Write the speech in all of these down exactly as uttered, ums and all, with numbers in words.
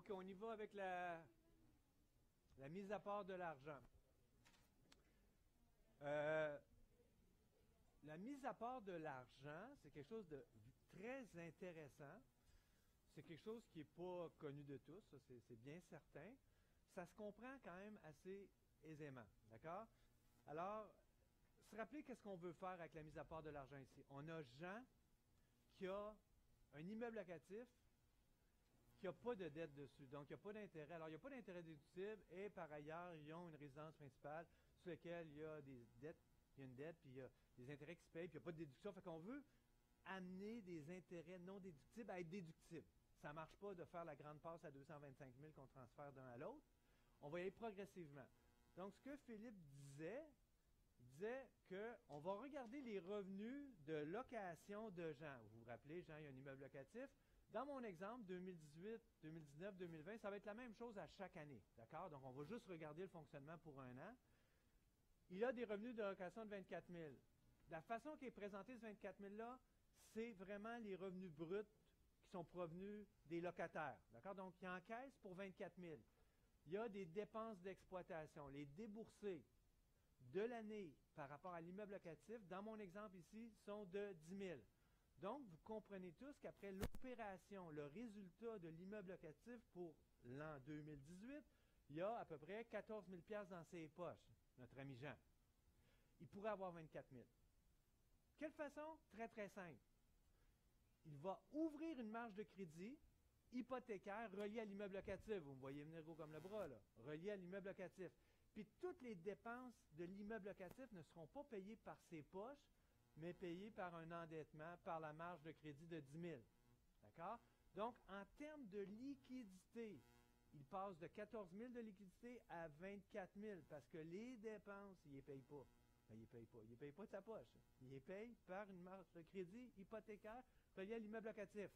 Donc, on y va avec la, la mise à part de l'argent. Euh, la mise à part de l'argent, c'est quelque chose de très intéressant. C'est quelque chose qui n'est pas connu de tous, ça, c'est, c'est bien certain. Ça se comprend quand même assez aisément, d'accord? Alors, se rappeler qu'est-ce qu'on veut faire avec la mise à part de l'argent ici. On a Jean qui a un immeuble locatif qui n'a pas de dette dessus, donc il n'y a pas d'intérêt. Alors, il n'y a pas d'intérêt déductible et par ailleurs, ils ont une résidence principale sur laquelle il y a des dettes, il y a une dette, puis il y a des intérêts qui se payent, puis il n'y a pas de déduction. Fait qu'on veut amener des intérêts non déductibles à être déductibles. Ça ne marche pas de faire la grande passe à deux cent vingt-cinq mille qu'on transfère d'un à l'autre. On va y aller progressivement. Donc, ce que Philippe disait, il disait qu'on va regarder les revenus de location de Jean. Vous vous rappelez, Jean, il y a un immeuble locatif. Dans mon exemple, deux mille dix-huit, deux mille dix-neuf, deux mille vingt, ça va être la même chose à chaque année. D'accord? Donc, on va juste regarder le fonctionnement pour un an. Il a des revenus de location de vingt-quatre mille. La façon qui est présentée ce vingt-quatre mille-là, c'est vraiment les revenus bruts qui sont provenus des locataires. D'accord? Donc, il encaisse pour vingt-quatre mille. Il y a des dépenses d'exploitation. Les déboursés de l'année par rapport à l'immeuble locatif, dans mon exemple ici, sont de dix mille. Donc, vous comprenez tous qu'après l'opération, le résultat de l'immeuble locatif pour l'an deux mille dix-huit, il y a à peu près quatorze mille dollars dans ses poches, notre ami Jean. Il pourrait avoir vingt-quatre mille. Quelle façon? Très, très simple. Il va ouvrir une marge de crédit hypothécaire reliée à l'immeuble locatif. Vous me voyez venir gros comme le bras, là. Reliée à l'immeuble locatif. Puis toutes les dépenses de l'immeuble locatif ne seront pas payées par ses poches, mais payées par un endettement, par la marge de crédit de dix mille. D'accord? Donc, en termes de liquidité, il passe de quatorze mille de liquidité à vingt-quatre mille parce que les dépenses, il ne les paye pas. Ben, il ne les paye pas. Il ne les paye pas de sa poche. Il les paye par une marge de crédit hypothécaire reliée à l'immeuble locatif.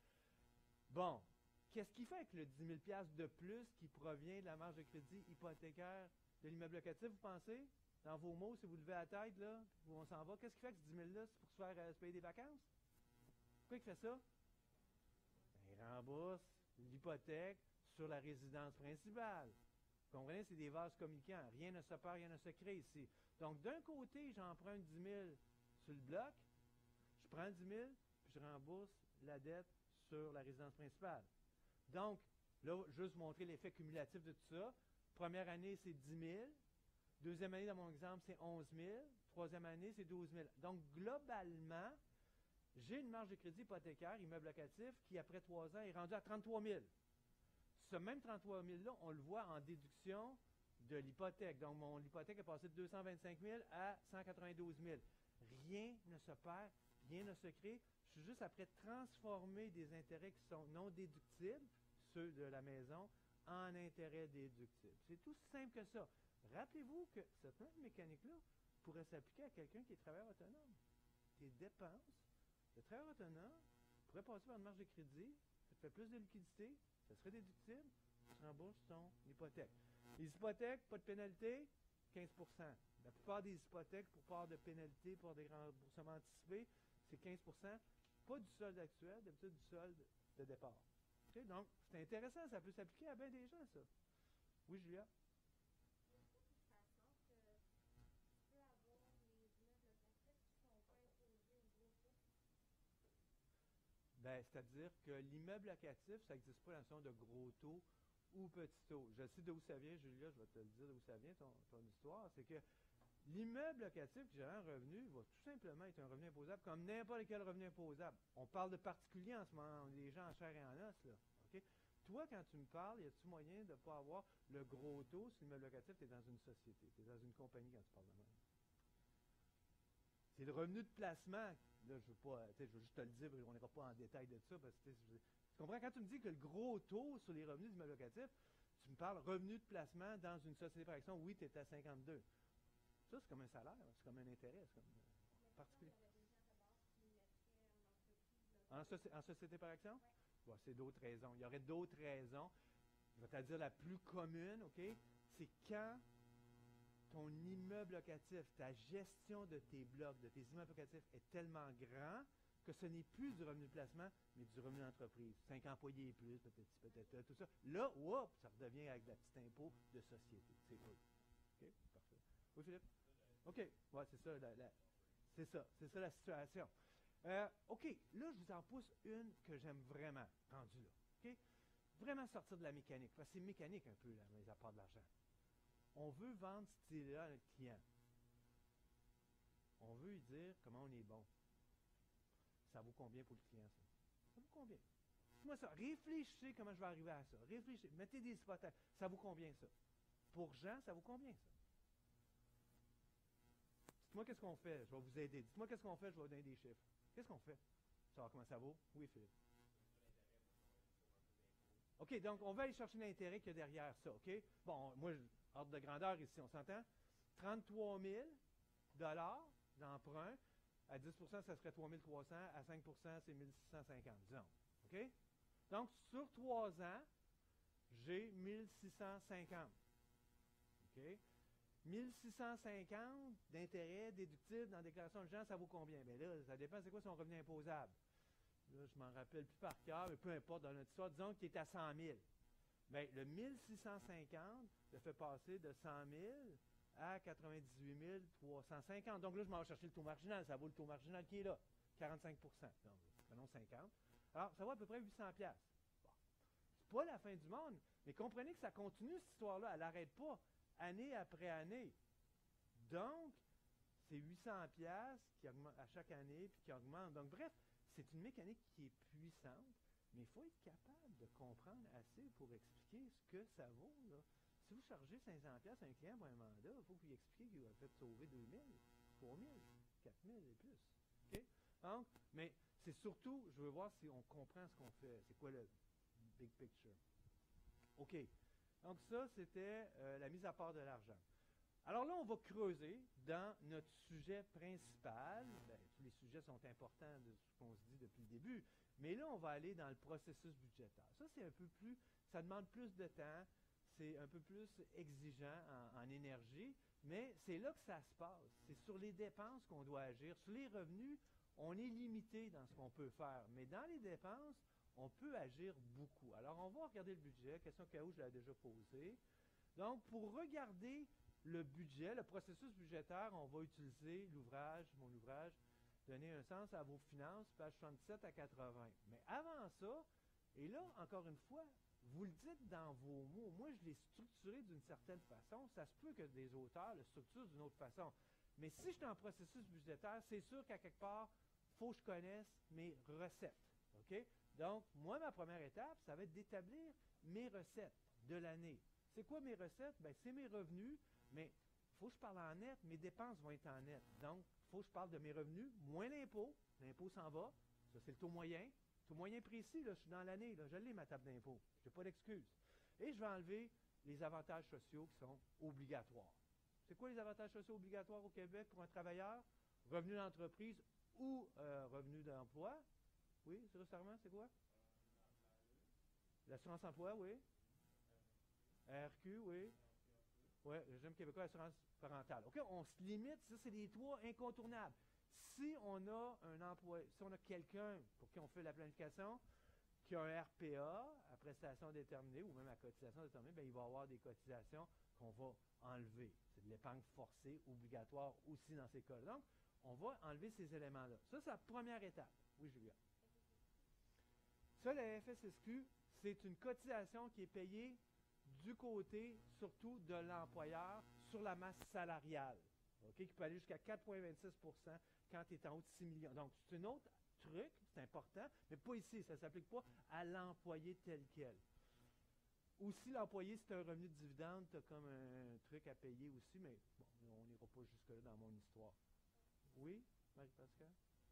Bon, qu'est-ce qu'il fait avec le dix mille dollars de plus qui provient de la marge de crédit hypothécaire de l'immeuble locatif, vous pensez? Dans vos mots, si vous levez la tête, là, où on s'en va, qu'est-ce qu'il fait avec ce dix mille-là? C'est pour se faire euh, se payer des vacances? Pourquoi il fait ça? Ben, il rembourse l'hypothèque sur la résidence principale. Vous comprenez? C'est des vases communicants. Rien ne se perd, rien ne se crée ici. Donc, d'un côté, j'emprunte dix mille sur le bloc, je prends dix mille, puis je rembourse la dette sur la résidence principale. Donc, là, juste vous montrer l'effet cumulatif de tout ça. Première année, c'est dix mille. Deuxième année, dans mon exemple, c'est onze mille. Troisième année, c'est douze mille. Donc, globalement, j'ai une marge de crédit hypothécaire, immeuble locatif, qui, après trois ans, est rendue à trente-trois mille. Ce même trente-trois mille-là, on le voit en déduction de l'hypothèque. Donc, mon hypothèque est passée de deux cent vingt-cinq mille à cent quatre-vingt-douze mille. Rien ne se perd, rien ne se crée. Je suis juste après transformer des intérêts qui sont non déductibles, ceux de la maison, en intérêts déductibles. C'est tout simple que ça. Rappelez-vous que cette même mécanique-là pourrait s'appliquer à quelqu'un qui est travailleur autonome. Tes dépenses de travailleur autonome pourraient passer par une marge de crédit, ça te fait plus de liquidité, ça serait déductible, tu rembourses ton hypothèque. Les hypothèques, pas de pénalité, quinze pour cent. La plupart des hypothèques, pour part de pénalité, pour des remboursements anticipés, c'est quinze pour cent. Pas du solde actuel, d'habitude du solde de départ. Okay? Donc, c'est intéressant, ça peut s'appliquer à bien des gens, ça. Oui, Julia? Ben, c'est-à-dire que l'immeuble locatif, ça n'existe pas la notion de gros taux ou petit taux. Je sais d'où ça vient, Julia, je vais te le dire d'où ça vient, ton, ton histoire. C'est que l'immeuble locatif qui gère un revenu va tout simplement être un revenu imposable comme n'importe quel revenu imposable. On parle de particuliers en ce moment, on est des gens en chair et en os, là. Okay? Toi, quand tu me parles, y a-t-il moyen de ne pas avoir le gros taux sur l'immeuble locatif? Tu es dans une société, tu es dans une compagnie quand tu parles de même. C'est le revenu de placement. Là, je veux pas, je veux juste te le dire, on n'ira pas en détail de ça, parce que tu comprends, quand tu me dis que le gros taux sur les revenus d'immeuble locatif, tu me parles revenu de placement dans une société par action, oui, tu es à cinquante-deux. Ça, c'est comme un salaire, c'est comme un intérêt, c'est comme euh, particulier. En, soci en société par action? Ouais. Ouais, c'est d'autres raisons. Il y aurait d'autres raisons. Je vais te dire la plus commune, OK? C'est quand ton immeuble locatif, ta gestion de tes blocs, de tes immeubles locatifs est tellement grand que ce n'est plus du revenu de placement, mais du revenu d'entreprise. Cinq employés et plus, peut-être, peut-être, tout ça. Là, whoop, ça redevient avec le petit impôt de société. C'est eux. OK? Parfait. Oui, Philippe? OK. Ouais, c'est ça. La, la, c'est ça. C'est ça la situation. Euh, OK. Là, je vous en pousse une que j'aime vraiment, rendu là. OK? Vraiment sortir de la mécanique. Parce que c'est mécanique un peu, là, les apports de l'argent. On veut vendre cette idée-là à notre client. On veut lui dire comment on est bon. Ça vaut combien pour le client, ça? Ça vaut combien? Dites-moi ça. Réfléchissez comment je vais arriver à ça. Réfléchissez. Mettez des hypothèses. Ça vaut combien, ça? Pour Jean, ça vaut combien, ça? Dites-moi qu'est-ce qu'on fait. Je vais vous aider. Dites-moi qu'est-ce qu'on fait. Je vais vous donner des chiffres. Qu'est-ce qu'on fait? Savoir comment ça vaut? Oui, Philippe. OK, donc on va aller chercher l'intérêt qu'il y a derrière ça, OK? Bon, moi, ordre de grandeur ici, on s'entend? trente-trois mille dollars d'emprunt. À dix pour cent, ça serait trois mille trois cents. À cinq pour cent, c'est mille six cent cinquante, disons. OK? Donc, sur trois ans, j'ai mille six cent cinquante. OK? mille six cent cinquante d'intérêt déductible dans la déclaration de gens, ça vaut combien? Bien là, ça dépend c'est quoi son revenu imposable. Là, je m'en rappelle plus par cœur, mais peu importe dans notre histoire, disons qu'il est à cent mille. Bien, le mille six cent cinquante le fait passer de cent mille à quatre-vingt-dix-huit mille trois cent cinquante. Donc là, je m'en vais chercher le taux marginal. Ça vaut le taux marginal qui est là, quarante-cinq pour cent. Donc, prenons cinquante. Alors, ça vaut à peu près huit cents dollars. Bon. C'est pas la fin du monde, mais comprenez que ça continue, cette histoire-là. Elle n'arrête pas, année après année. Donc, c'est huit cents dollars qui augmente à chaque année, puis qui augmente. Donc, bref, c'est une mécanique qui est puissante, mais il faut être capable de comprendre assez pour expliquer ce que ça vaut, là. Si vous chargez cinq cents dollars à un client pour un mandat, il faut que vous lui expliquiez qu'il va peut-être sauver deux mille, trois mille, quatre mille et plus. OK? Donc, mais c'est surtout, je veux voir si on comprend ce qu'on fait. C'est quoi le big picture? OK. Donc ça, c'était euh, la mise à part de l'argent. Alors là, on va creuser dans notre sujet principal. Bien, tous les sujets sont importants de ce qu'on se dit depuis le début, mais là, on va aller dans le processus budgétaire. Ça, c'est un peu plus, ça demande plus de temps, c'est un peu plus exigeant en, en énergie, mais c'est là que ça se passe. C'est sur les dépenses qu'on doit agir. Sur les revenus, on est limité dans ce qu'on peut faire, mais dans les dépenses, on peut agir beaucoup. Alors, on va regarder le budget, question que je l'ai déjà posée. Donc, pour regarder le budget, le processus budgétaire, on va utiliser l'ouvrage, mon ouvrage, Donner un sens à vos finances, page soixante-dix-sept à quatre-vingts. Mais avant ça, et là, encore une fois, vous le dites dans vos mots. Moi, je l'ai structuré d'une certaine façon. Ça se peut que des auteurs le structurent d'une autre façon. Mais si je suis en processus budgétaire, c'est sûr qu'à quelque part, il faut que je connaisse mes recettes. OK? Donc, moi, ma première étape, ça va être d'établir mes recettes de l'année. C'est quoi mes recettes? Bien, c'est mes revenus, mais il faut que je parle en net. Mes dépenses vont être en net. Donc, il faut que je parle de mes revenus, moins l'impôt. L'impôt s'en va. Ça, c'est le taux moyen. Taux moyen précis, là, je suis dans l'année. Là, je l'ai, ma table d'impôt. Je n'ai pas d'excuse. Et je vais enlever les avantages sociaux qui sont obligatoires. C'est quoi les avantages sociaux obligatoires au Québec pour un travailleur? Revenu d'entreprise ou euh, revenu d'emploi? Oui, c'est récemment, c'est quoi? L'assurance emploi, oui. R Q, oui. Oui, régime québécois, assurance parentale. OK, on se limite, ça, c'est les trois incontournables. Si on a un emploi, si on a quelqu'un pour qui on fait la planification, qui a un R P A, à prestation déterminée, ou même à cotisation déterminée, bien, il va y avoir des cotisations qu'on va enlever. C'est de l'épargne forcée, obligatoire aussi dans ces cas-là. Donc, on va enlever ces éléments-là. Ça, c'est la première étape. Oui, Julia. Ça, la F S S Q, c'est une cotisation qui est payée du côté, surtout de l'employeur, sur la masse salariale, okay, qui peut aller jusqu'à quatre virgule vingt-six pour cent quand tu es en haut de six millions. Donc, c'est un autre truc, c'est important, mais pas ici, ça ne s'applique pas à l'employé tel quel. Aussi, l'employé, si tu as un revenu de dividende, tu as comme un truc à payer aussi, mais bon, on n'ira pas jusque-là dans mon histoire. Oui, Marie-Pascale?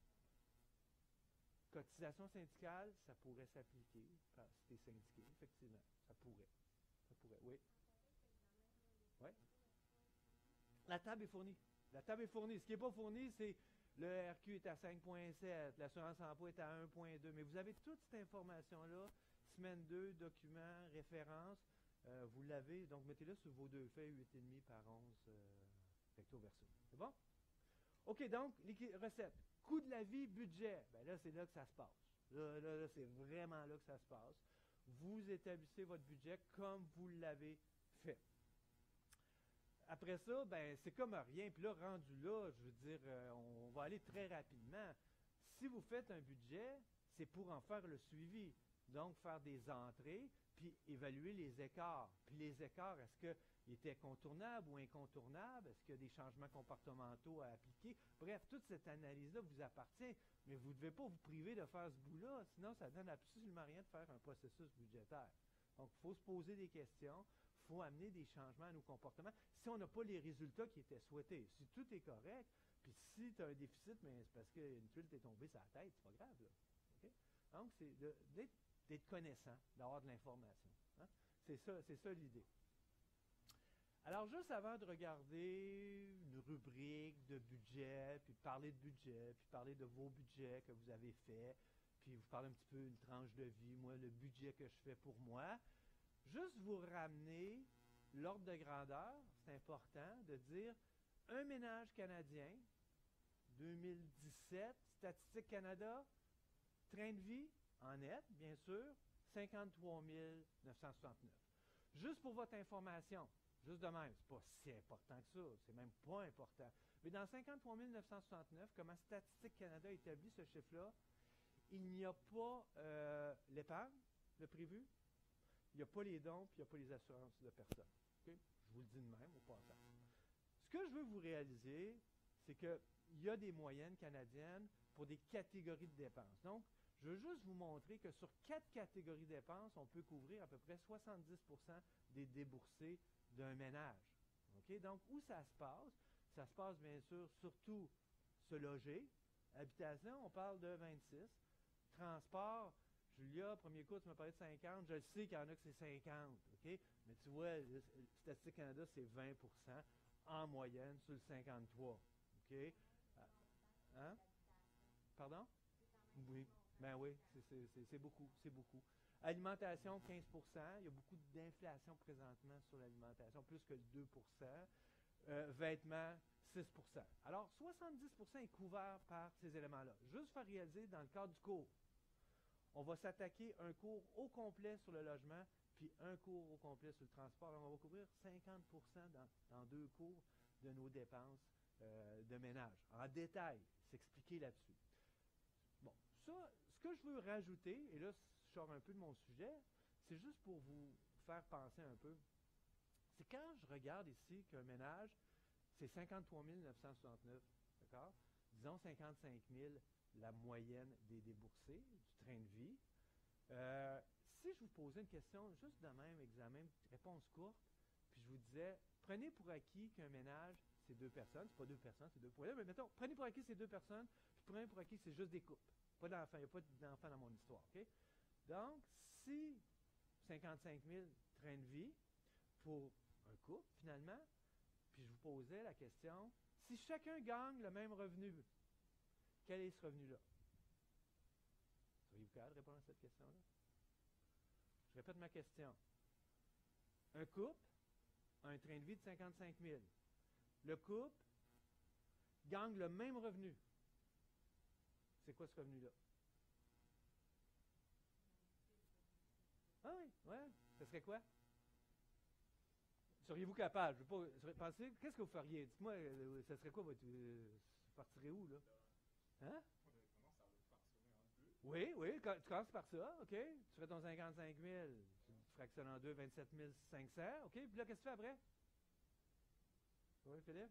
Cotisation syndicale, ça pourrait s'appliquer, si tu es syndiqué, effectivement, ça pourrait. Ça pourrait, oui. Oui. La table est fournie. La table est fournie. Ce qui n'est pas fourni, c'est le R Q est à cinq virgule sept, l'assurance emploi est à un virgule deux. Mais vous avez toute cette information-là, semaine deux, documents, références. Euh, vous l'avez, donc mettez-le sur vos deux feuilles, huit virgule cinq par onze, euh, recto verso. C'est bon? OK, donc, les recettes. Coût de la vie, budget. Ben là, c'est là que ça se passe. Là, là, là, c'est vraiment là que ça se passe. Vous établissez votre budget comme vous l'avez fait. Après ça, ben c'est comme rien. Puis là, rendu là, je veux dire, euh, on va aller très rapidement. Si vous faites un budget, c'est pour en faire le suivi. Donc, faire des entrées, puis évaluer les écarts. Puis les écarts, est-ce qu'ils étaient contournables ou incontournables? Est-ce qu'il y a des changements comportementaux à appliquer? Bref, toute cette analyse-là vous appartient, mais vous ne devez pas vous priver de faire ce bout-là, sinon ça donne absolument rien de faire un processus budgétaire. Donc, il faut se poser des questions, il faut amener des changements à nos comportements. Si on n'a pas les résultats qui étaient souhaités, si tout est correct, puis si tu as un déficit, mais c'est parce qu'une tuile t'est tombée sur la tête, c'est pas grave, là. Okay? Donc, c'est d'être d'être connaissant, d'avoir de l'information. Hein? C'est ça, c'est ça l'idée. Alors, juste avant de regarder une rubrique de budget, puis de parler de budget, puis parler de vos budgets que vous avez faits, puis vous parler un petit peu une tranche de vie, moi, le budget que je fais pour moi, juste vous ramener l'ordre de grandeur, c'est important de dire un ménage canadien, deux mille dix-sept, Statistique Canada, train de vie, en net, bien sûr, cinquante-trois mille neuf cent soixante-neuf. Juste pour votre information, juste de même, c'est pas si important que ça, c'est même pas important. Mais dans cinquante-trois mille neuf cent soixante-neuf, comment Statistique Canada établit ce chiffre-là, il n'y a pas euh, l'épargne, le prévu, il n'y a pas les dons, puis il n'y a pas les assurances de personnes. Okay? Je vous le dis de même au passage. Ce que je veux vous réaliser, c'est qu'il y a des moyennes canadiennes pour des catégories de dépenses. Donc, je veux juste vous montrer que sur quatre catégories de dépenses, on peut couvrir à peu près soixante-dix pour cent des déboursés d'un ménage. Okay? Donc, où ça se passe? Ça se passe, bien sûr, surtout se loger. Habitation, on parle de vingt-six. Transport, Julia, premier coup, tu m'as parlé de cinquante. Je le sais qu'il y en a que c'est cinquante. Okay? Mais tu vois, le Statistique Canada, c'est vingt pour cent en moyenne sur le cinquante-trois. Okay? Hein? Pardon? Oui. Ben oui, c'est beaucoup, c'est beaucoup. Alimentation, quinze pour cent. Il y a beaucoup d'inflation présentement sur l'alimentation, plus que deux pour cent. Euh, vêtements, six pour cent. Alors, soixante-dix pour cent est couvert par ces éléments-là. Juste faire réaliser dans le cadre du cours. On va s'attaquer un cours au complet sur le logement, puis un cours au complet sur le transport. Alors, on va couvrir cinquante pour cent dans, dans deux cours de nos dépenses euh, de ménage. En détail, s'expliquer là-dessus. Bon, ça, ce que je veux rajouter, et là, je sors un peu de mon sujet, c'est juste pour vous faire penser un peu. C'est quand je regarde ici qu'un ménage, c'est cinquante-trois mille neuf cent soixante-neuf, d'accord? Disons cinquante-cinq mille la moyenne des déboursés, du train de vie. Euh, si je vous posais une question, juste de même examen, réponse courte, puis je vous disais, prenez pour acquis qu'un ménage, c'est deux personnes, c'est pas deux personnes, c'est deux poilets, mais mettons, prenez pour acquis c'est deux personnes, puis prenez pour acquis c'est juste des couples. Pas d'enfants, il n'y a pas d'enfants dans mon histoire, OK? Donc, si cinquante-cinq mille train de vie pour un couple, finalement, puis je vous posais la question, si chacun gagne le même revenu, quel est ce revenu-là? Seriez-vous capable de répondre à cette question-là? Je répète ma question. Un couple a un train de vie de cinquante-cinq mille. Le couple gagne le même revenu. C'est quoi ce revenu-là? Ah oui, ouais. Ce serait quoi? Seriez-vous capable? Je veux pas penser, qu'est-ce que vous feriez? Dites-moi, euh, ça serait quoi votre. Euh, vous partirez où, là? Hein? Oui, oui, tu commences par ça, OK? Tu fais ton cinquante-cinq mille, tu fractionnes en deux, vingt-sept mille cinq cents, OK? Puis là, qu'est-ce que tu fais après? Oui, Philippe?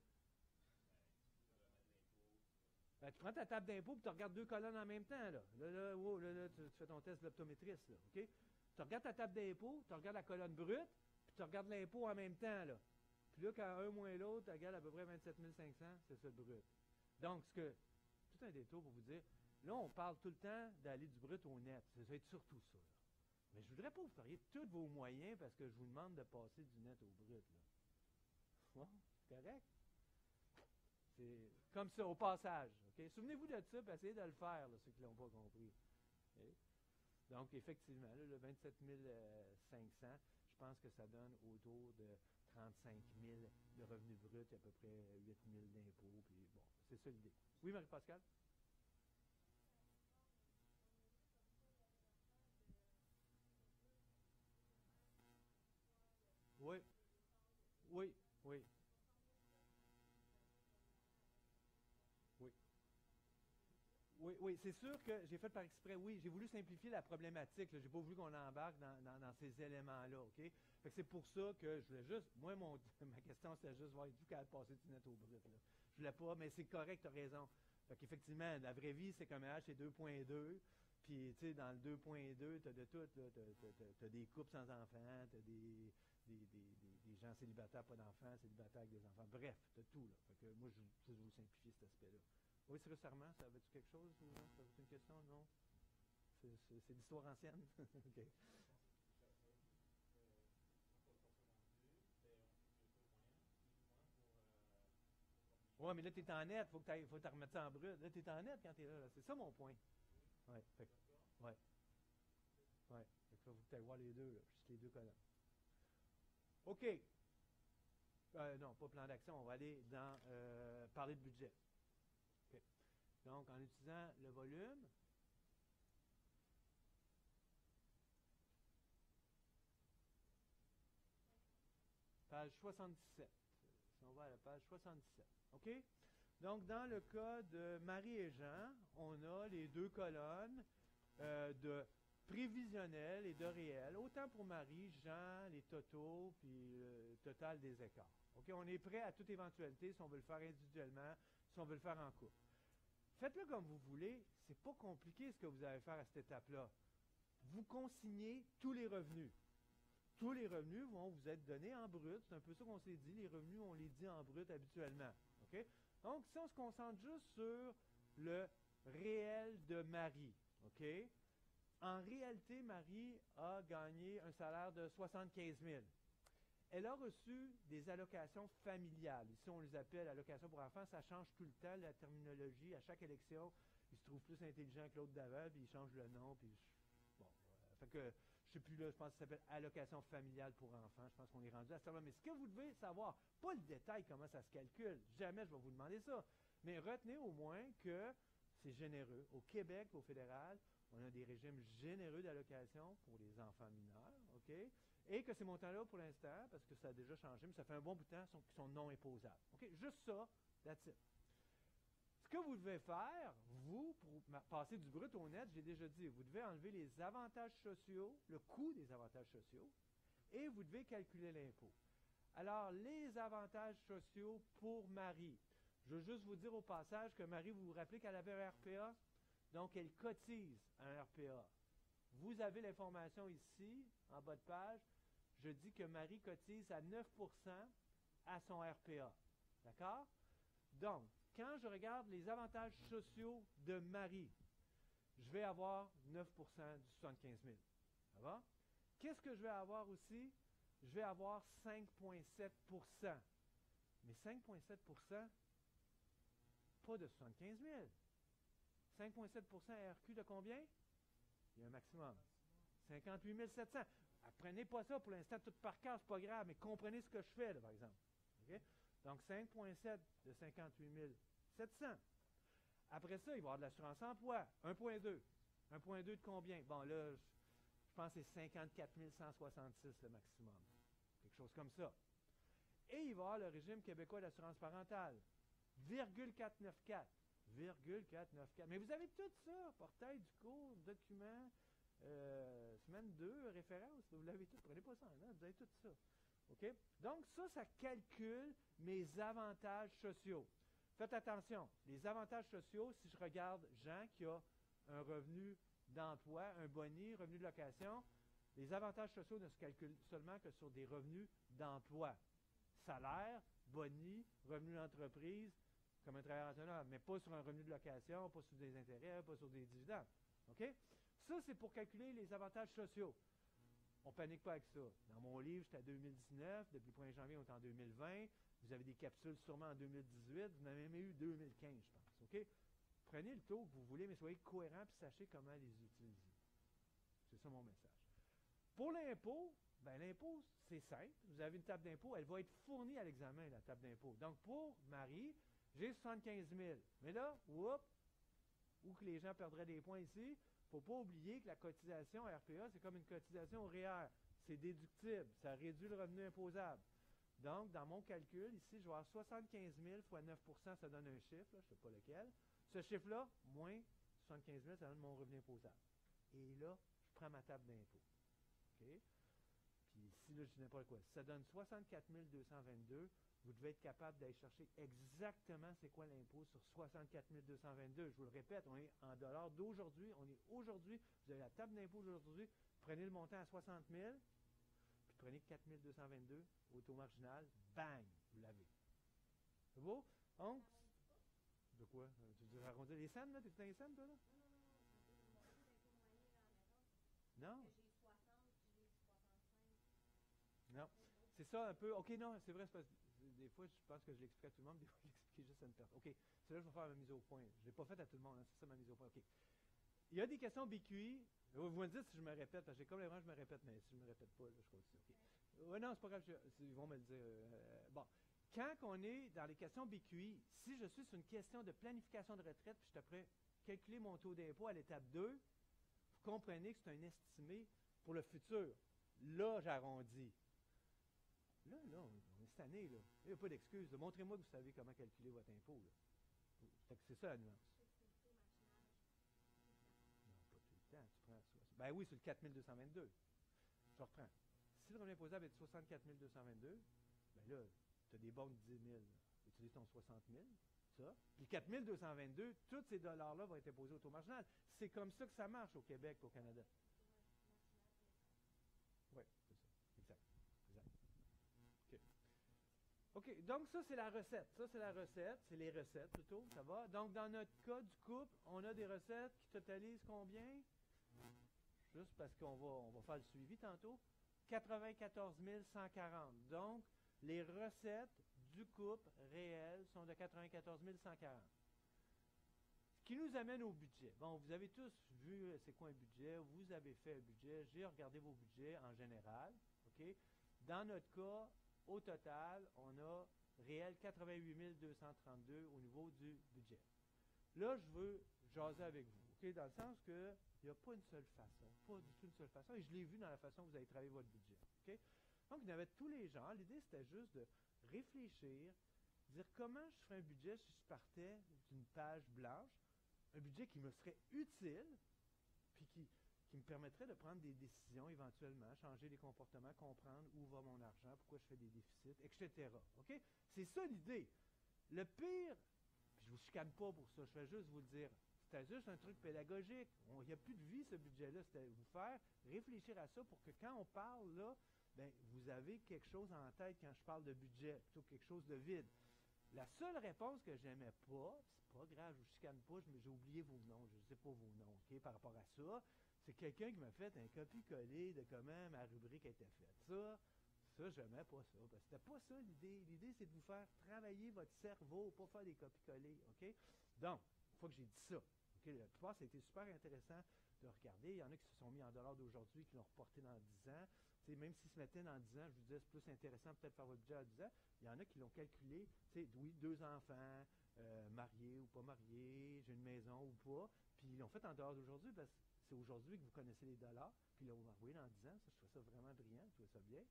Ben, tu prends ta table d'impôt et tu regardes deux colonnes en même temps, là. Là, là, wow, là, là tu, tu fais ton test d'optométriste, là, OK? Tu regardes ta table d'impôt, tu regardes la colonne brute, puis tu regardes l'impôt en même temps, là. Puis là, quand un moins l'autre égale à peu près vingt-sept mille cinq cents, c'est ça le brut. Donc, ce que, tout un détour pour vous dire, là, on parle tout le temps d'aller du brut au net. Ça va être surtout ça, là. Mais je ne voudrais pas que vous feriez tous vos moyens parce que je vous demande de passer du net au brut, là. Bon, c'est correct? C'est comme ça, au passage. Okay? Souvenez-vous de ça, et essayez de le faire, là, ceux qui ne l'ont pas compris. Okay? Donc, effectivement, là, le vingt-sept mille cinq cents, je pense que ça donne autour de trente-cinq mille de revenus bruts, à peu près huit mille d'impôts. Puis bon, c'est ça l'idée. Oui, Marie-Pascale? Oui, oui, oui. Oui, oui, c'est sûr que j'ai fait par exprès, oui, j'ai voulu simplifier la problématique. Je n'ai pas voulu qu'on embarque dans, dans, dans ces éléments-là, OK? Fait que c'est pour ça que je voulais juste, moi, mon, ma question, c'était juste voir du capable de passer du net au brut, là. Je voulais pas, mais c'est correct, tu as raison. Fait qu'effectivement, la vraie vie, c'est comme un H, c'est deux point deux. Puis, tu sais, dans le deux point deux, tu as de tout, là. Tu as des couples sans enfants, tu as des, des, des, des, des gens célibataires, pas d'enfants, célibataires avec des enfants. Bref, tu as tout, là. Fait que moi, je je veux vous simplifier cet aspect-là. Oui, c'est récemment, ça avait-tu quelque chose ou non? Ça avait-tu une question? Non? C'est, c'est, c'est l'histoire ancienne? OK. Ouais, mais là, tu es en net, faut que tu faut que remettes ça en brut. Là, tu es en net quand tu es là, là. C'est ça mon point. Ouais, fait que- ouais, ouais. Fait que faut que tu ailles voir les deux, là, juste les deux colonnes. OK. Euh, non, pas plan d'action, on va aller dans euh, parler de budget. OK. Donc, en utilisant le volume, page soixante-dix-sept. Si on va à la page soixante-dix-sept. OK? Donc, dans le cas de Marie et Jean, on a les deux colonnes euh, de prévisionnel et de réel. Autant pour Marie, Jean, les totaux, puis le total des écarts. OK? On est prêt à toute éventualité si on veut le faire individuellement, si on veut le faire en couple. Faites-le comme vous voulez. C'est pas compliqué ce que vous allez faire à cette étape-là. Vous consignez tous les revenus. Tous les revenus vont vous être donnés en brut. C'est un peu ça qu'on s'est dit. Les revenus, on les dit en brut habituellement. OK? Donc, si on se concentre juste sur le réel de Marie, OK? En réalité, Marie a gagné un salaire de soixante-quinze mille. Elle a reçu des allocations familiales. Ici, on les appelle allocations pour enfants. Ça change tout le temps, la terminologie. À chaque élection, il se trouve plus intelligent que l'autre d'avant, puis il change le nom. Puis, bon, euh, fait que, je ne sais plus là, je pense que ça s'appelle allocation familiale pour enfants. Je pense qu'on est rendu à ça. Mais ce que vous devez savoir, pas le détail, comment ça se calcule, jamais je vais vous demander ça, mais retenez au moins que c'est généreux. Au Québec, au fédéral, on a des régimes généreux d'allocation pour les enfants mineurs, OK? Et que ces montants-là, pour l'instant, parce que ça a déjà changé, mais ça fait un bon bout de temps, sont, qui sont non imposables. OK? Juste ça, that's it. Ce que vous devez faire, vous, pour passer du brut au net, j'ai déjà dit, vous devez enlever les avantages sociaux, le coût des avantages sociaux, et vous devez calculer l'impôt. Alors, les avantages sociaux pour Marie. Je veux juste vous dire au passage que Marie, vous vous rappelez qu'elle avait un R P A? Donc, elle cotise un R P A. Vous avez l'information ici, en bas de page. Je dis que Marie cotise à neuf pour cent à son R P A. D'accord? Donc, quand je regarde les avantages sociaux de Marie, je vais avoir neuf pour cent du soixante-quinze mille. Ça va? Qu'est-ce que je vais avoir aussi? Je vais avoir cinq virgule sept pour cent. Mais cinq virgule sept pour cent, pas de soixante-quinze mille. cinq virgule sept pour cent R Q de combien? Il y a un maximum. cinquante-huit mille sept cents. Apprenez pas ça pour l'instant tout par cœur, c'est pas grave, mais comprenez ce que je fais, là, par exemple. Okay? Donc, cinq virgule sept de cinquante-huit mille sept cents. Après ça, il va y avoir de l'assurance emploi. un virgule deux. un virgule deux de combien? Bon, là, je pense que c'est cinquante-quatre mille cent soixante-six le maximum. Quelque chose comme ça. Et il va y avoir le régime québécois d'assurance parentale. virgule quatre cent quatre-vingt-quatre. virgule quatre cent quatre-vingt-quatre. Mais vous avez tout ça. Portail du cours, document, euh, semaine deux, référence. Vous l'avez tout. Prenez pas ça en note. Vous avez tout ça. OK? Donc, ça, ça calcule mes avantages sociaux. Faites attention. Les avantages sociaux, si je regarde Jean qui a un revenu d'emploi, un boni, revenu de location, les avantages sociaux ne se calculent seulement que sur des revenus d'emploi. Salaire, boni, revenu d'entreprise, comme un travailleur autonome, mais pas sur un revenu de location, pas sur des intérêts, pas sur des dividendes. OK? Ça, c'est pour calculer les avantages sociaux. On ne panique pas avec ça. Dans mon livre, j'étais à deux mille dix-neuf. Depuis le premier janvier, on est en deux mille vingt. Vous avez des capsules sûrement en deux mille dix-huit. Vous en avez même eu deux mille quinze, je pense. OK? Prenez le taux que vous voulez, mais soyez cohérents et sachez comment les utiliser. C'est ça mon message. Pour l'impôt, ben l'impôt, c'est simple. Vous avez une table d'impôt, elle va être fournie à l'examen, la table d'impôt. Donc, pour Marie, j'ai soixante-quinze mille. Mais là, whoop, où que les gens perdraient des points ici, il ne faut pas oublier que la cotisation R P A, c'est comme une cotisation au R E E R. C'est déductible. Ça réduit le revenu imposable. Donc, dans mon calcul, ici, je vais avoir soixante-quinze mille fois neuf pour cent, ça donne un chiffre, là, je ne sais pas lequel. Ce chiffre-là, moins soixante-quinze mille, ça donne mon revenu imposable. Et là, je prends ma table d'impôt. OK? Puis ici, là, je dis n'importe quoi. Si ça donne soixante-quatre mille deux cent vingt-deux, vous devez être capable d'aller chercher exactement c'est quoi l'impôt sur soixante-quatre mille deux cent vingt-deux. Je vous le répète, on est en dollars d'aujourd'hui. On est aujourd'hui. Vous avez la table d'impôt d'aujourd'hui. Prenez le montant à soixante mille, puis prenez quatre mille deux cent vingt-deux au taux marginal. Bang! Vous l'avez. C'est beau? Donc, de quoi? Tu veux arrondir les cents, là? T'es-tu dans les cents, toi, là? Non? Non. C'est ça un peu. OK, non, c'est vrai, c'est parce que des fois, je pense que je l'explique à tout le monde, des fois, je l'explique juste à une personne. OK, c'est là que je vais faire ma mise au point. Je ne l'ai pas faite à tout le monde, hein, c'est ça ma mise au point. OK. Il y a des questions B Q I. Vous me dites si je me répète, parce que j'ai comme l'impression que je me répète, mais si je ne me répète pas, là, je continue. OK. Ouais, non, c'est pas grave, je, ils vont me le dire. Euh, bon. Quand on est dans les questions B Q I, si je suis sur une question de planification de retraite, puis je te prêt calculer mon taux d'impôt à l'étape deux, vous comprenez que c'est un estimé pour le futur. Là, j'arrondis. Là, là, on est cette année, là. Il n'y a pas d'excuse. Montrez-moi que vous savez comment calculer votre impôt, là. Fait que c'est ça la nuance. Non, pas tout le temps. Tu prends ça. Ben oui, c'est le quatre mille deux cent vingt-deux. Je reprends. Si le revenu imposable est de soixante-quatre mille deux cent vingt-deux, ben là, tu as des bons de dix mille. Utilise ton soixante mille, ça. Puis quatre mille deux cent vingt-deux, tous ces dollars-là vont être imposés au taux marginal. C'est comme ça que ça marche au Québec et au Canada. Oui, c'est ça. Exact. Exact. OK. OK, donc ça, c'est la recette. Ça, c'est la recette. C'est les recettes, plutôt. Ça va? Donc, dans notre cas du couple, on a des recettes qui totalisent combien? Juste parce qu'on va, on va faire le suivi tantôt. quatre-vingt-quatorze mille cent quarante. Donc, les recettes du couple réel sont de quatre-vingt-quatorze mille cent quarante. Ce qui nous amène au budget. Bon, vous avez tous vu c'est quoi un budget. Vous avez fait un budget. J'ai regardé vos budgets en général. OK? Dans notre cas, au total, on a réel quatre-vingt-huit mille deux cent trente-deux au niveau du budget. Là, je veux jaser avec vous, okay? Dans le sens que il n'y a pas une seule façon, pas du tout une seule façon, et je l'ai vu dans la façon que vous avez travaillé votre budget. Okay? Donc, il y avait tous les genres. L'idée, c'était juste de réfléchir, dire comment je ferais un budget si je partais d'une page blanche, un budget qui me serait utile, puis qui, qui me permettrait de prendre des décisions éventuellement, changer les comportements, comprendre où va mon argent, pourquoi je fais des déficits, et cetera. OK? C'est ça l'idée. Le pire, puis je ne vous chicane pas pour ça, je vais juste vous le dire, c'était juste un truc pédagogique. Il n'y a plus de vie, ce budget-là. C'était vous faire réfléchir à ça pour que quand on parle là, ben, vous avez quelque chose en tête quand je parle de budget, plutôt que quelque chose de vide. La seule réponse que j'aimais pas, c'est pas grave, je vous chicane pas, j'ai oublié vos noms, je ne sais pas vos noms, OK, par rapport à ça. C'est quelqu'un qui m'a fait un copier-coller de comment ma rubrique était faite. Ça, ça, j'aimais pas ça. Parce que c'était pas ça l'idée. L'idée, c'est de vous faire travailler votre cerveau, pas faire des copier-coller, OK? Donc, une fois que j'ai dit ça, OK, la plupart, ça a été super intéressant de regarder. Il y en a qui se sont mis en dollars d'aujourd'hui, qui l'ont reporté dans dix ans. T'sais, même s'ils se mettaient dans dix ans, je vous disais, c'est plus intéressant peut-être faire votre budget à dix ans. Il y en a qui l'ont calculé, oui, deux enfants, euh, mariés ou pas mariés, j'ai une maison ou pas, puis ils l'ont fait en dollars d'aujourd'hui parce que c'est aujourd'hui que vous connaissez les dollars, puis là, vous m'envoyez dans dix ans, ça, je trouve ça vraiment brillant, je trouve ça bien.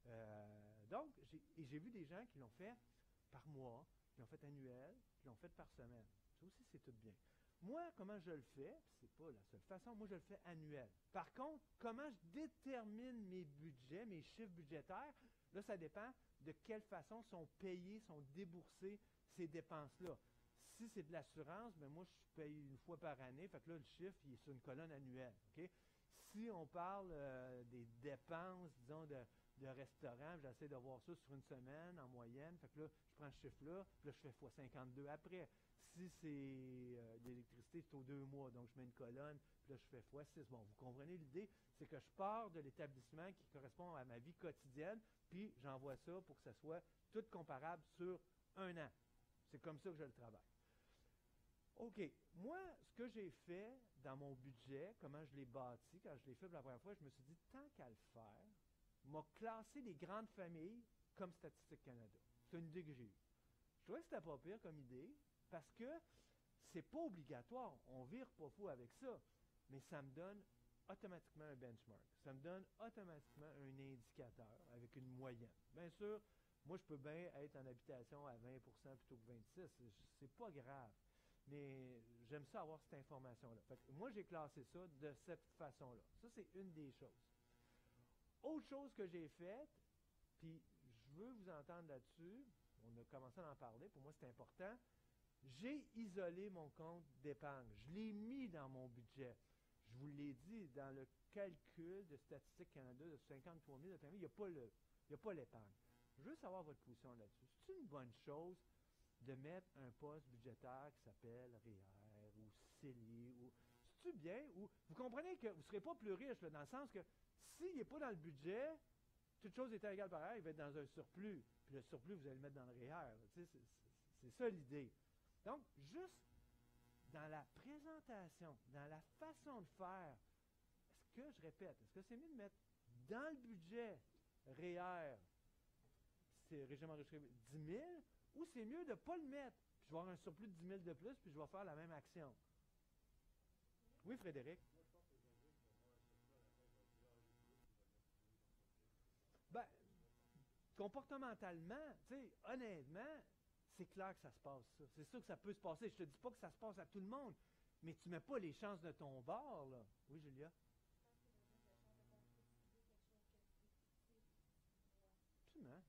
Euh, donc, j'ai, et j'ai vu des gens qui l'ont fait par mois, qui l'ont fait annuel, qui l'ont fait par semaine. Ça aussi, c'est tout bien. Moi, comment je le fais, c'est pas la seule façon, moi je le fais annuel. Par contre, comment je détermine mes budgets, mes chiffres budgétaires, là, ça dépend de quelle façon sont payées, sont déboursées ces dépenses-là. Si c'est de l'assurance, ben moi, je paye une fois par année, fait que là, le chiffre, il est sur une colonne annuelle. Okay? Si on parle euh, des dépenses, disons, de, de restaurant, j'essaie de voir ça sur une semaine en moyenne, fait que là, je prends ce chiffre-là, puis là, je fais fois cinquante-deux après. Si c'est euh, de l'électricité, c'est aux deux mois, donc je mets une colonne, puis là, je fais fois six. Bon, vous comprenez l'idée? C'est que je pars de l'établissement qui correspond à ma vie quotidienne, puis j'envoie ça pour que ça soit tout comparable sur un an. C'est comme ça que je le travaille. OK. Moi, ce que j'ai fait dans mon budget, comment je l'ai bâti, quand je l'ai fait pour la première fois, je me suis dit, tant qu'à le faire, m'a classé les grandes familles comme Statistique Canada. C'est une idée que j'ai eue. Je trouvais que c'était pas pire comme idée, parce que c'est pas obligatoire. On vire pas fou avec ça. Mais ça me donne automatiquement un benchmark. Ça me donne automatiquement un indicateur avec une moyenne. Bien sûr, Moi, je peux bien être en habitation à vingt pour cent plutôt que vingt-six. C'est c'est pas grave. Mais j'aime ça avoir cette information-là. Fait que moi, j'ai classé ça de cette façon-là. Ça, c'est une des choses. Autre chose que j'ai faite, puis je veux vous entendre là-dessus, on a commencé à en parler, pour moi c'est important, j'ai isolé mon compte d'épargne. Je l'ai mis dans mon budget. Je vous l'ai dit, dans le calcul de Statistique Canada de cinquante-trois mille de permis, il n'y a pas le, il y a pas l'épargne. Je veux savoir votre position là-dessus. C'est une bonne chose de mettre un poste budgétaire qui s'appelle R E E R ou C E L I ou c'est-tu bien ou vous comprenez que vous ne serez pas plus riche là, dans le sens que s'il n'est pas dans le budget, toute chose étant égale pareil, il va être dans un surplus. Puis le surplus, vous allez le mettre dans le R E E R. C'est, c'est, c'est ça l'idée. Donc, juste dans la présentation, dans la façon de faire, est-ce que, je répète, est-ce que c'est mieux de mettre dans le budget R E E R, c'est régime enregistré dix mille, ou c'est mieux de ne pas le mettre, puis je vais avoir un surplus de dix mille de plus, puis je vais faire la même action? Oui, Frédéric? Ben, comportementalement, tu sais, honnêtement, c'est clair que ça se passe, ça. C'est sûr que ça peut se passer. Je te dis pas que ça se passe à tout le monde, mais tu mets pas les chances de ton bord, là. Oui, Julia? Absolument.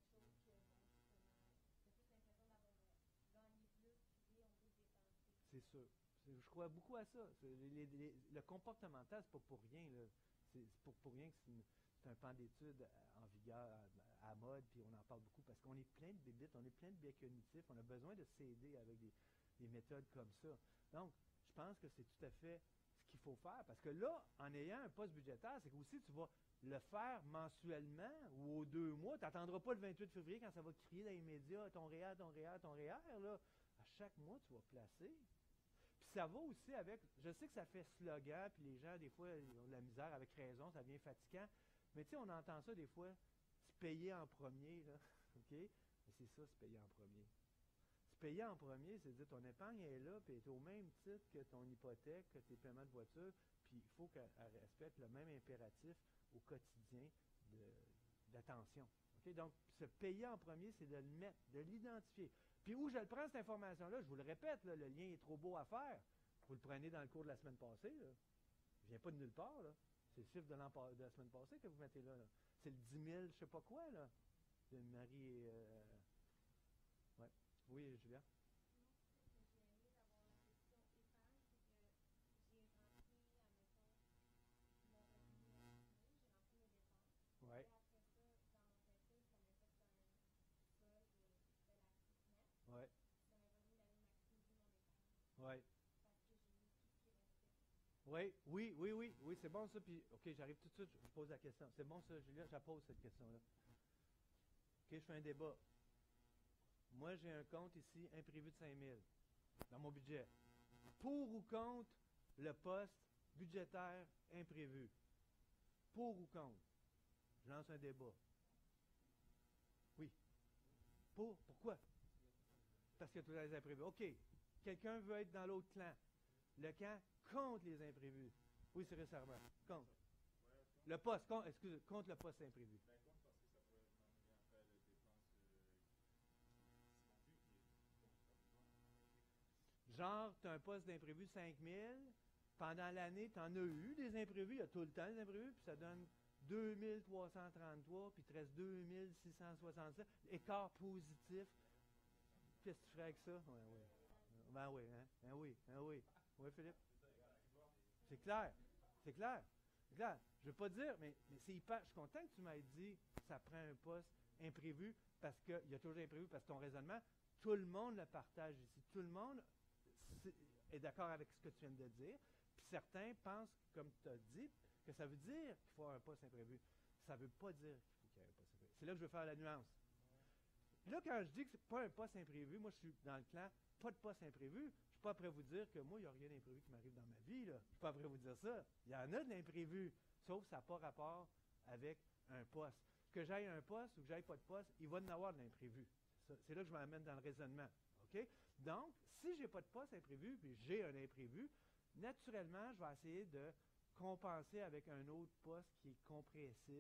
C'est sûr. C'est- Je crois beaucoup à ça. C'est- les- les- les- le comportemental, c'est pas pour rien, là. C'est c'est pour, pour rien que c'est une- c'est un pan d'études à- en vigueur, à, à mode, puis on en parle beaucoup parce qu'on est plein de bébites, on est plein de biais cognitifs, on a besoin de s'aider avec des, des méthodes comme ça. Donc, je pense que c'est tout à fait ce qu'il faut faire parce que là, en ayant un poste budgétaire, c'est qu'aussi tu vas le faire mensuellement ou aux deux mois. Tu n'attendras pas le vingt-huit février quand ça va crier dans les médias ton R E E R, ton R E E R, ton R E E R, là. À chaque mois, tu vas placer. Puis ça va aussi avec, je sais que ça fait slogan, puis les gens, des fois, ils ont de la misère avec raison, ça devient fatigant. Mais tu sais, on entend ça des fois, se payer en premier, là. OK? Mais c'est ça, se payer en premier. Se payer en premier, c'est dire ton épargne est là, puis elle est au même titre que ton hypothèque, que tes paiements de voiture, puis il faut qu'elle respecte le même impératif au quotidien de- d'attention. OK? Donc, se payer en premier, c'est de le mettre, de l'identifier. Puis où je le prends, cette information-là, je vous le répète, là, le lien est trop beau à faire. Vous le prenez dans le cours de la semaine passée. Là. Il ne vient pas de nulle part. Là. C'est le chiffre de, de la semaine passée que vous mettez là. là. C'est le dix mille, je ne sais pas quoi, là, de Marie et... Euh... Ouais. Oui, Julia? Oui. Oui. Oui. Oui, oui, oui, oui, oui, c'est bon ça. Puis, OK, j'arrive tout de suite, je vous pose la question. C'est bon ça, Julia, je la pose cette question-là. OK, je fais un débat. Moi, j'ai un compte ici, imprévu de cinq mille, dans mon budget. Pour ou contre le poste budgétaire imprévu? Pour ou contre? Je lance un débat. Oui. Pour? Pourquoi? Parce qu'il y a tous les imprévus. OK. Quelqu'un veut être dans l'autre clan. Le camp contre les imprévus. Oui, c'est récemment. Contre. Le poste, contre, excusez, contre le poste imprévu. Genre, tu as un poste d'imprévu cinq mille. Pendant l'année, tu en as eu des imprévus. Il y a tout le temps des imprévus. Puis ça donne deux mille trois cent trente-trois. Puis il te reste deux mille six cent soixante-sept. Écart positif. Qu'est-ce que tu ferais avec ça? Oui, oui. Ben oui, hein? Ben oui, ben oui. Oui, Philippe? C'est clair. C'est clair. C'est clair. Je ne veux pas dire, mais, mais c'est hyper. Je suis content que tu m'aies dit que ça prend un poste imprévu parce qu'il y a toujours imprévu parce que ton raisonnement, tout le monde le partage ici. Tout le monde est d'accord avec ce que tu viens de dire. Puis certains pensent, comme tu as dit, que ça veut dire qu'il faut avoir un poste imprévu. Ça ne veut pas dire qu'il faut qu'il y ait un poste imprévu. C'est là que je veux faire la nuance. Là, quand je dis que ce n'est pas un poste imprévu, moi, je suis dans le clan, pas de poste imprévu, je ne suis pas prêt à vous dire que moi, il n'y a rien d'imprévu qui m'arrive dans ma vie. Là. Je ne suis pas prêt à vous dire ça. Il y en a de l'imprévu, sauf que ça n'a pas rapport avec un poste. Que j'aille un poste ou que j'aille pas de poste, il va y en avoir de l'imprévu. C'est là que je m'amène dans le raisonnement. OK? Donc, si je n'ai pas de poste imprévu, puis j'ai un imprévu, naturellement, je vais essayer de compenser avec un autre poste qui est compressible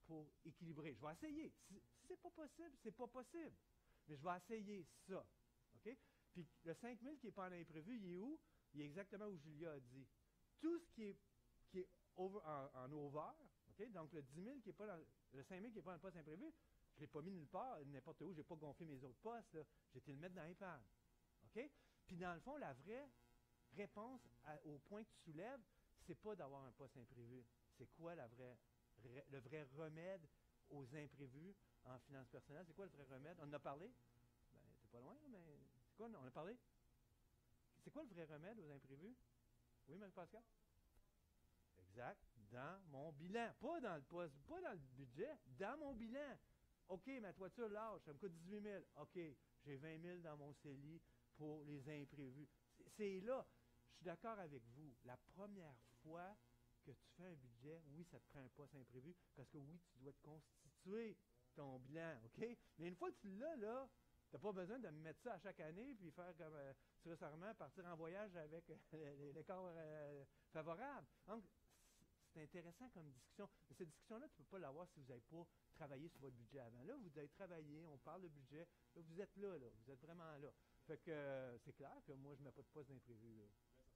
pour équilibrer. Je vais essayer. Si, si c'est pas possible, c'est pas possible. Mais je vais essayer ça. OK? Puis le cinq mille qui n'est pas en imprévu, il est où? Il est exactement où Julia a dit. Tout ce qui est, qui est over, en, en over, OK? Donc le dix mille qui est pas dans, le cinq mille qui n'est pas dans le poste imprévu, je ne l'ai pas mis nulle part, n'importe où, je n'ai pas gonflé mes autres postes, là. J'ai été le mettre dans l'iPad. OK? Puis dans le fond, la vraie réponse à, au point que tu soulèves, c'est pas d'avoir un poste imprévu. C'est quoi la vraie, le vrai remède aux imprévus en finances personnelles? C'est quoi le vrai remède? On en a parlé? Ben, t'es pas loin, mais c'est quoi? On a parlé? C'est quoi le vrai remède aux imprévus? Oui, Marie-Pascal? Exact. Dans mon bilan. Pas dans le poste, pas dans le budget, dans mon bilan. OK, ma toiture lâche, ça me coûte dix-huit mille. OK, j'ai vingt mille dans mon C E L I pour les imprévus. C'est, c'est là. Je suis d'accord avec vous. La première fois que tu fais un budget, oui, ça te prend un poste imprévu, parce que oui, tu dois te constituer ton bilan, OK? Mais une fois que tu l'as, là, tu n'as pas besoin de mettre ça à chaque année, puis faire comme, euh, récemment, partir en voyage avec euh, les corps euh, favorables. Donc, c'est intéressant comme discussion. Mais cette discussion-là, tu ne peux pas l'avoir si vous n'avez pas travaillé sur votre budget avant. Là, vous avez travaillé, on parle de budget, là, vous êtes là, là, vous êtes vraiment là. Fait que euh, c'est clair que moi, je ne mets pas de poste d'imprévu, là.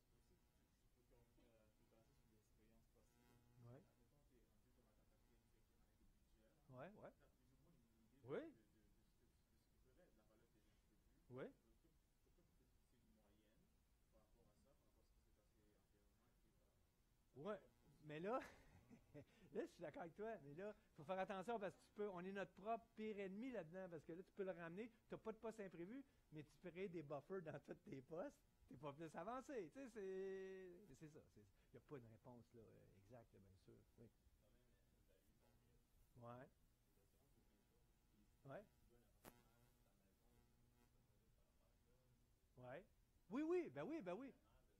Ouais. Ouais, ouais. Oui. Oui. Ouais. Mais là, là, je suis d'accord avec toi, mais là, il faut faire attention parce que tu peux, on est notre propre pire ennemi là-dedans, parce que là, tu peux le ramener, tu n'as pas de poste imprévu, mais tu peux créer des buffers dans tous tes postes, tu n'es pas plus avancé. Tu sais, c'est, c'est ça. Il n'y a pas de réponse là, exacte, bien sûr. Oui. Ouais. Ouais. Ouais. Oui, oui, ben oui, ben oui.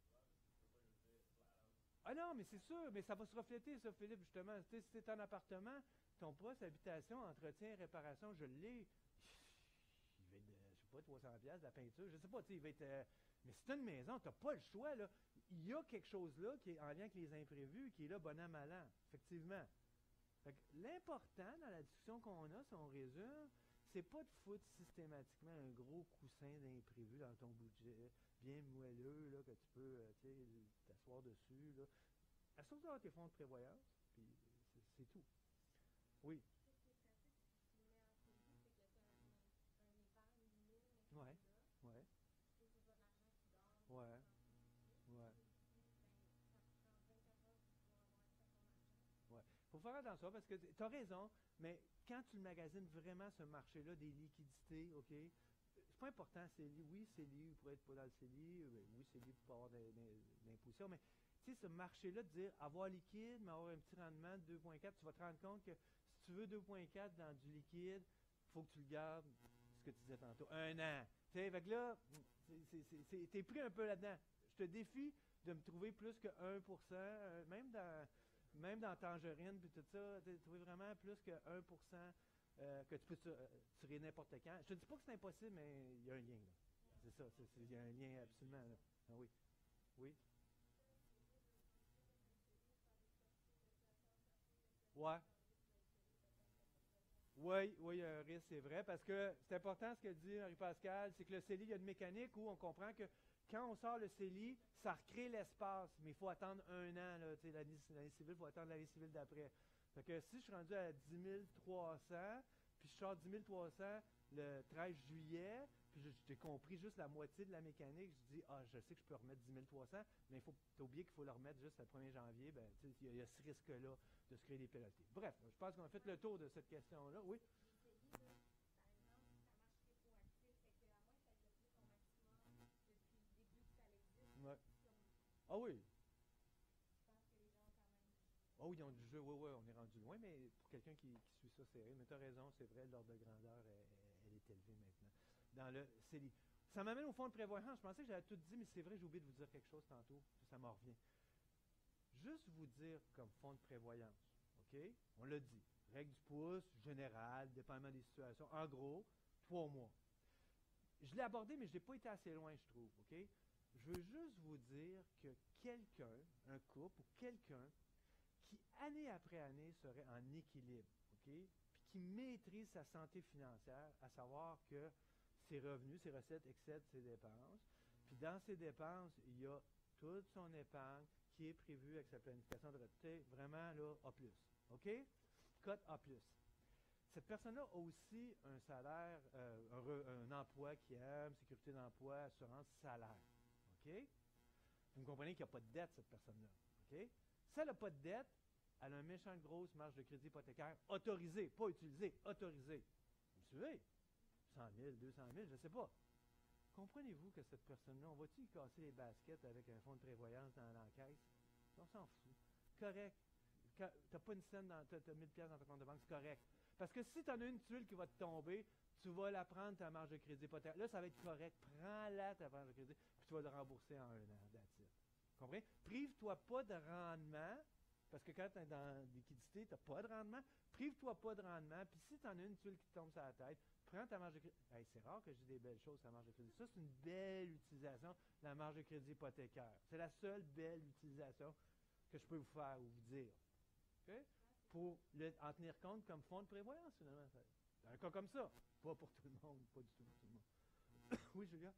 Ah non, mais c'est sûr, mais ça va se refléter, ça, Philippe, justement. Tu sais, si c'est un appartement, ton poste habitation, entretien, réparation, je l'ai. Il va être, de, je sais pas, trois cents piastres de la peinture, je sais pas, tu sais, il va être... euh, mais c'est une maison, tu n'as pas le choix, là. Il y a quelque chose là qui est en lien avec les imprévus, qui est là, bon an, mal an, effectivement. Fait que l'important dans la discussion qu'on a, si on résume, c'est pas de foutre systématiquement un gros coussin d'imprévu dans ton budget, bien moelleux, là, que tu peux, euh, tu sais, t'asseoir dessus, là. Assure toi tes fonds de prévoyance, puis c'est, c'est tout. Oui. Ouais. Ouais. Ouais. Ouais. Ouais. Faut faire attention parce que tu as raison, mais quand tu magasines vraiment ce marché-là des liquidités, OK, c'est pas important, c'est oui, c'est lié, vous pourrez être pas dans le C E L I, euh, oui, c'est lié pour avoir des, des, des impositions, mais tu sais, ce marché-là de dire avoir liquide, mais avoir un petit rendement de deux virgule quatre, tu vas te rendre compte que si tu veux deux virgule quatre dans du liquide, il faut que tu le gardes, ce que tu disais tantôt, un an. Tu sais, fait que là, tu es pris un peu là-dedans. Je te défie de me trouver plus que un pour cent, euh, même dans même dans Tangerine, puis tout ça, tu trouves vraiment plus que un pour cent euh, que tu peux euh, tirer n'importe quand. Je te dis pas que c'est impossible, mais il y a un lien, là. C'est ça, il y a un lien absolument, là. Ah oui. Oui. Ouais. Oui, oui, il y a un risque, c'est vrai, parce que c'est important ce que dit Marie-Pascal, c'est que le C E L I, il y a une mécanique où on comprend que quand on sort le C E L I, ça recrée l'espace, mais il faut attendre un an, là, l'année, l'année civile, il faut attendre l'année civile d'après. Fait que si je suis rendu à dix mille trois cents, puis je sors dix mille trois cents le treize juillet, puis je- j'ai compris juste la moitié de la mécanique, je dis, ah, je sais que je peux remettre dix mille trois cents, mais il faut oublier qu'il faut le remettre juste le premier janvier, ben, il y, a- il y a ce risque-là de se créer des pénalités. Bref, je pense qu'on a fait le tour de cette question-là. Oui? Ouais. Ah oui. Ah oui, ils ont du jeu, oui, oui, on est rendu loin, mais pour quelqu'un qui, qui suit ça serré, mais tu as raison, c'est vrai, l'ordre de grandeur, elle, elle est élevée maintenant. Dans le C E L I. Ça m'amène au fond de prévoyance. Je pensais que j'avais tout dit, mais c'est vrai, j'ai oublié de vous dire quelque chose tantôt, ça m'en revient. Juste vous dire comme fonds de prévoyance, OK? On l'a dit. Règle du pouce, générale, dépendamment des situations. En gros, trois mois. Je l'ai abordé, mais je n'ai pas été assez loin, je trouve, OK? Je veux juste vous dire que quelqu'un, un couple ou quelqu'un, qui année après année serait en équilibre, OK? Puis qui maîtrise sa santé financière, à savoir que ses revenus, ses recettes excèdent ses dépenses. Puis dans ses dépenses, il y a toute son épargne qui est prévue avec sa planification de retraite, vraiment là, A plus. OK? Cote A plus. Cette personne-là a aussi un salaire, euh, un, re, un emploi qui aime, sécurité d'emploi, assurance, salaire. OK? Vous me comprenez qu'il n'y a pas de dette, cette personne-là. OK? Si elle n'a pas de dette, elle a une méchante grosse marge de crédit hypothécaire autorisée, pas utilisée, autorisée. Vous suivez? cent mille, deux cent mille, je ne sais pas. Comprenez-vous que cette personne-là, on va-tu y casser les baskets avec un fonds de prévoyance dans l'encaisse? On s'en fout. Correct. Tu n'as pas une scène, dans, tu as mille piastres dans ton compte de banque, c'est correct. Parce que si tu en as une tuile qui va te tomber, tu vas la prendre, ta marge de crédit hypothécaire. Là, ça va être correct. Prends-la, ta marge de crédit, puis tu vas le rembourser en un an. That's it. Comprenez? Prive-toi pas de rendement, parce que quand tu es dans liquidité, tu n'as pas de rendement. Prive-toi pas de rendement, puis si tu en as une tuile qui te tombe sur la tête, prends ta marge de crédit. Hey, c'est rare que j'ai des belles choses sur la marge de crédit. Ça, c'est une belle utilisation de la marge de crédit hypothécaire. C'est la seule belle utilisation que je peux vous faire ou vous dire. Okay? Pour le, en tenir compte comme fonds de prévoyance, finalement. Dans un cas comme ça. Pas pour tout le monde, pas du tout pour tout le monde. Oui, Julia?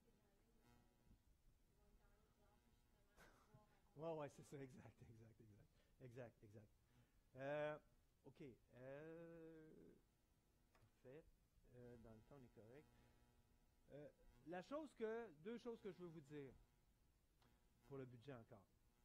Oui, oui, c'est ça, exact, exact, exact. Exact, exact. Euh, OK. Euh, parfait. Euh, dans le temps, on est correct. Euh, la chose que, deux choses que je veux vous dire pour le budget encore.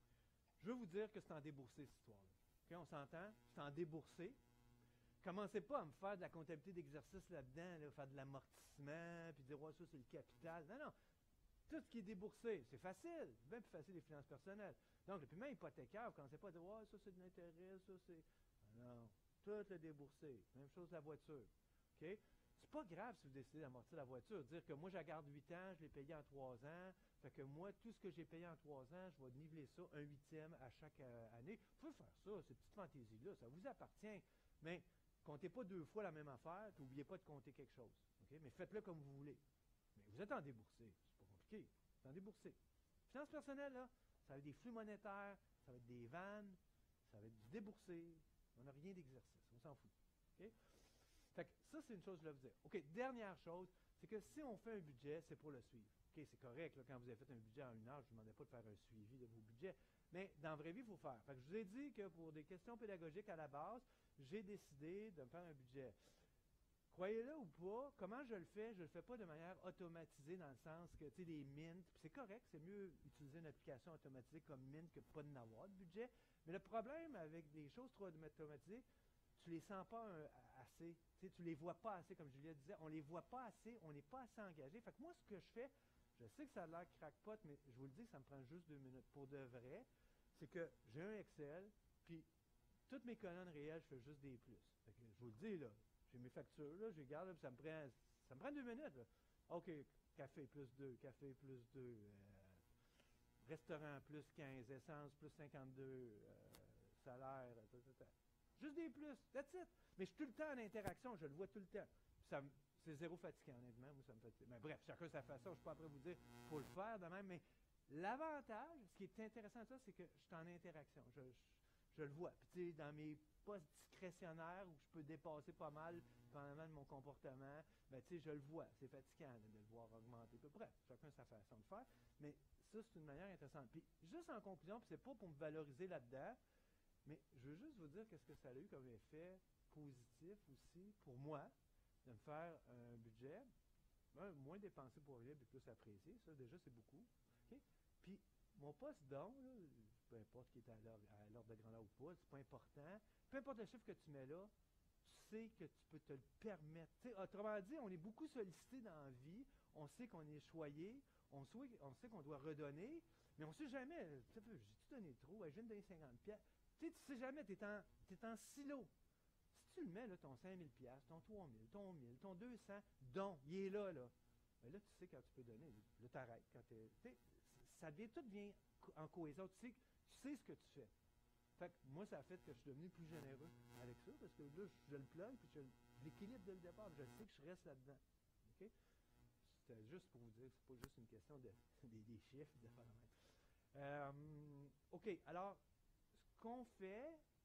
Je veux vous dire que c'est en déboursé, cette histoire-là. Okay, on s'entend? C'est en déboursé. Commencez pas à me faire de la comptabilité d'exercice là-dedans, là, faire de l'amortissement, puis dire, ouais, ça, c'est le capital. Non, non. Tout ce qui est déboursé, c'est facile. C'est bien plus facile les finances personnelles. Donc, le paiement hypothécaire, vous ne commencez pas à dire, ouais, ça, c'est de l'intérêt, ça, c'est. Non. Tout le déboursé. Même chose la voiture. OK? C'est pas grave si vous décidez d'amortir la voiture. Dire que moi, je la garde huit ans, je l'ai payé en trois ans. Fait que moi, tout ce que j'ai payé en trois ans, je vais niveler ça un huitième à chaque euh, année. Vous pouvez faire ça, ces petites fantaisies-là, ça vous appartient. Mais comptez pas deux fois la même affaire, puis n'oubliez pas de compter quelque chose. Okay? Mais faites-le comme vous voulez. Mais vous êtes en déboursé. C'est pas compliqué. Vous êtes en déboursé. Finances personnelles, là, ça va être des flux monétaires, ça va être des vannes, ça va être du déboursé. On n'a rien d'exercice. On s'en fout. Okay? Fait que ça, c'est une chose que je voulais vous dire. OK, dernière chose, c'est que si on fait un budget, c'est pour le suivre. OK, c'est correct, là, quand vous avez fait un budget en une heure, je ne vous demandais pas de faire un suivi de vos budgets, mais dans la vraie vie, il faut faire. Fait que je vous ai dit que pour des questions pédagogiques à la base, j'ai décidé de me faire un budget. Croyez-le ou pas, comment je le fais? Je ne le fais pas de manière automatisée dans le sens que, tu sais, des Mint, c'est correct, c'est mieux utiliser une application automatisée comme Mint que pas de n'avoir de budget, mais le problème avec des choses trop automatisées, tu les sens pas un, assez, tu sais, tu les vois pas assez, comme Julia disait, on les voit pas assez, on n'est pas assez engagé. Fait que moi, ce que je fais, je sais que ça a l'air crackpot, mais je vous le dis, ça me prend juste deux minutes. Pour de vrai, c'est que j'ai un Excel, puis toutes mes colonnes réelles, je fais juste des plus. Fait que je vous le dis, là, j'ai mes factures, là, je les garde, là, puis ça me prend, ça me prend deux minutes, là. OK, café plus deux, café plus deux, euh, restaurant plus quinze, essence plus cinquante-deux, euh, salaire, ta, ta, ta. Juste des plus, that's it. Mais je suis tout le temps en interaction, je le vois tout le temps. Ça me, c'est zéro fatigant, honnêtement. Moi, ça me fatigue. Mais bref, chacun sa façon. Je ne suis pas après vous dire qu'il faut le faire de même. Mais l'avantage, ce qui est intéressant de ça, c'est que je suis en interaction. Je, je, je le vois. Puis, tu sais, dans mes postes discrétionnaires où je peux dépasser pas mal, dépendamment de mon comportement, ben, tu sais, je le vois. C'est fatigant de le voir augmenter. Puis, bref, chacun sa façon de faire. Mais ça, c'est une manière intéressante. Puis, juste en conclusion, puis c'est pas pour me valoriser là-dedans, mais je veux juste vous dire qu'est-ce que ça a eu comme effet positif aussi pour moi de me faire un budget, un, moins dépensé pour rien, mais plus apprécié. Ça, déjà, c'est beaucoup. Okay? Puis, mon poste don, là, peu importe qui est à l'ordre de grandeur ou pas, c'est pas important. Peu importe le chiffre que tu mets là, tu sais que tu peux te le permettre. T'sais, autrement dit, on est beaucoup sollicité dans la vie, on sait qu'on est choyé, on sait, on sait qu'on doit redonner, mais on ne sait jamais. J'ai-tu donné trop? Je viens de donner cinquante piastres. Tu sais, tu sais jamais, tu es en, t'es en silo. Si tu le mets, là, ton cinq mille piastres, ton trois mille, ton mille, ton deux cents, don, il est là, là. Mais là, tu sais quand tu peux donner. Là, tu arrêtes. Quand t'es, t'sais, ça devient, tout devient en cohésion. Tu sais, tu sais ce que tu fais. Fait que moi, ça a fait que je suis devenu plus généreux avec ça, parce que là, je le plug, puis je l'équilibre dès le départ. Je sais que je reste là-dedans. OK? C'était juste pour vous dire que c'est pas juste une question de, des, des chiffres, de faire la même. Euh, OK, alors, ce qu'on fait,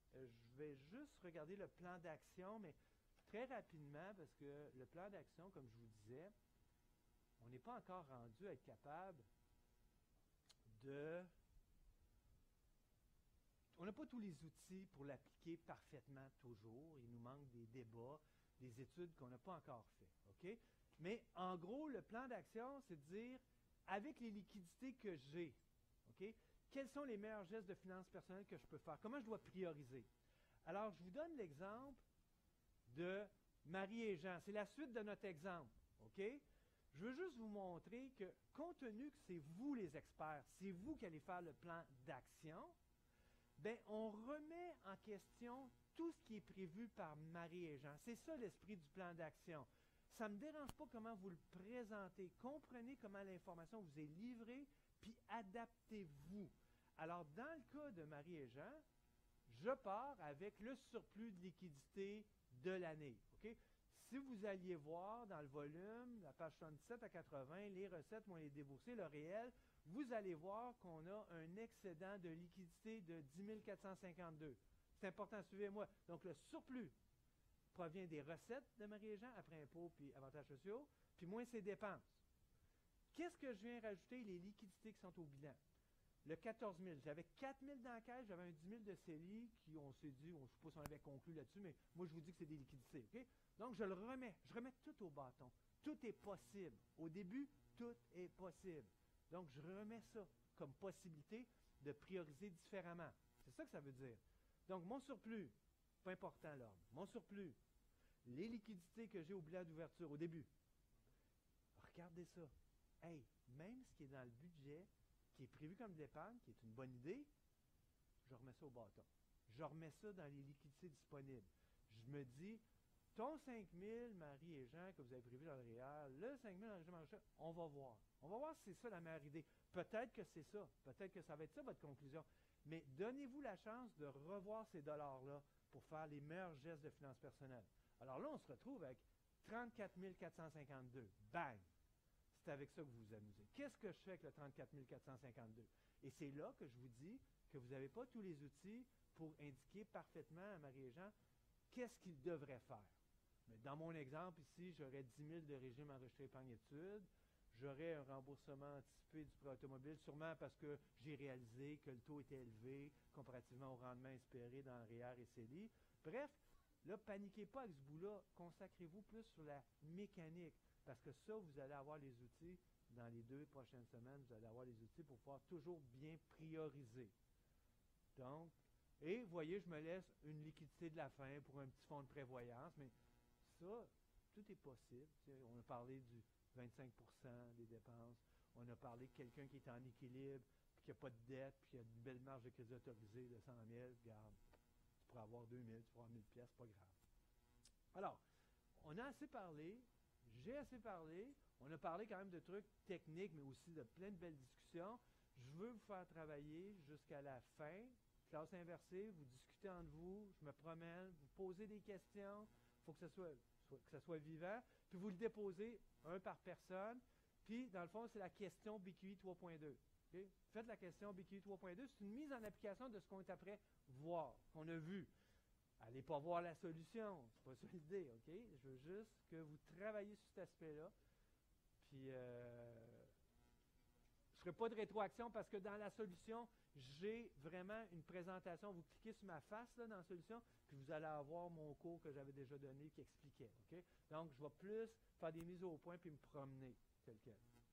Euh, je vais juste regarder le plan d'action, mais très rapidement, parce que le plan d'action, comme je vous disais, on n'est pas encore rendu à être capable de... On n'a pas tous les outils pour l'appliquer parfaitement toujours. Il nous manque des débats, des études qu'on n'a pas encore fait. OK? Mais en gros, le plan d'action, c'est de dire, avec les liquidités que j'ai, OK, quels sont les meilleurs gestes de finances personnelles que je peux faire? Comment je dois prioriser? Alors, je vous donne l'exemple de Marie et Jean. C'est la suite de notre exemple. OK? Je veux juste vous montrer que, compte tenu que c'est vous les experts, c'est vous qui allez faire le plan d'action, bien, on remet en question tout ce qui est prévu par Marie et Jean. C'est ça l'esprit du plan d'action. Ça ne me dérange pas comment vous le présentez. Comprenez comment l'information vous est livrée, puis adaptez-vous. Alors, dans le cas de Marie et Jean, je pars avec le surplus de liquidité de l'année. OK? Si vous alliez voir dans le volume, la page soixante-dix-sept à quatre-vingts, les recettes moins les déboursés, le réel, vous allez voir qu'on a un excédent de liquidité de dix mille quatre cent cinquante-deux. C'est important, suivez-moi. Donc, le surplus provient des recettes de Marie et Jean, après impôts puis avantages sociaux, puis moins ses dépenses. Qu'est-ce que je viens rajouter? Les liquidités qui sont au bilan. Le quatorze mille. J'avais quatre mille dans la caisse, j'avais un dix mille de C E L I qui, on s'est dit, on, je ne sais pas si on avait conclu là-dessus, mais moi, je vous dis que c'est des liquidités. OK? Donc, je le remets. Je remets tout au bâton. Tout est possible. Au début, tout est possible. Donc, je remets ça comme possibilité de prioriser différemment. C'est ça que ça veut dire. Donc, mon surplus, pas important l'ordre, mon surplus, les liquidités que j'ai au bilan d'ouverture au début. Regardez ça. Hey, même ce qui est dans le budget, qui est prévu comme d'épargne, qui est une bonne idée, je remets ça au bâton. Je remets ça dans les liquidités disponibles. Je me dis, ton cinq mille, Marie et Jean, que vous avez prévu dans le réel, le cinq mille enregistrement d'achat, on va voir. On va voir si c'est ça la meilleure idée. Peut-être que c'est ça. Peut-être que ça va être ça votre conclusion. Mais donnez-vous la chance de revoir ces dollars-là pour faire les meilleurs gestes de finances personnelles. Alors là, on se retrouve avec trente-quatre mille quatre cent cinquante-deux. Bang! C'est avec ça que vous vous amusez. Qu'est-ce que je fais avec le trente-quatre mille quatre cent cinquante-deux? Et c'est là que je vous dis que vous n'avez pas tous les outils pour indiquer parfaitement à Marie et Jean qu'est-ce qu'ils devraient faire. Mais dans mon exemple ici, j'aurais dix mille de régime enregistré épargne-études. J'aurais un remboursement anticipé du prêt automobile, sûrement parce que j'ai réalisé que le taux était élevé comparativement au rendement espéré dans R E E R et C E L I. Bref, là, paniquez pas avec ce bout-là. Consacrez-vous plus sur la mécanique. Parce que ça, vous allez avoir les outils dans les deux prochaines semaines. Vous allez avoir les outils pour pouvoir toujours bien prioriser. Donc, et vous voyez, je me laisse une liquidité de la fin pour un petit fonds de prévoyance. Mais ça, tout est possible. Tu sais, on a parlé du vingt-cinq pour cent des dépenses. On a parlé de quelqu'un qui est en équilibre, puis qui n'a pas de dette, puis qui a une belle marge de crédit autorisée de cent mille. Regarde, tu pourras avoir deux mille, tu pourras avoir mille pièces, pas grave. Alors, on a assez parlé. J'ai assez parlé. On a parlé quand même de trucs techniques, mais aussi de plein de belles discussions. Je veux vous faire travailler jusqu'à la fin. Classe inversée, vous discutez entre vous, je me promène, vous posez des questions. Il faut que ça soit, soit, que ça soit vivant. Puis vous le déposez un par personne. Puis, dans le fond, c'est la question B Q I trois point deux. Okay? Faites la question B Q I trois point deux. C'est une mise en application de ce qu'on est après voir, qu'on a vu. Allez pas voir la solution, c'est pas ça l'idée, OK? Je veux juste que vous travaillez sur cet aspect-là. Puis, euh, je ne ferai pas de rétroaction parce que dans la solution, j'ai vraiment une présentation. Vous cliquez sur ma face là, dans la solution, puis vous allez avoir mon cours que j'avais déjà donné qui expliquait, OK? Donc, je vais plus faire des mises au point puis me promener, tel quel.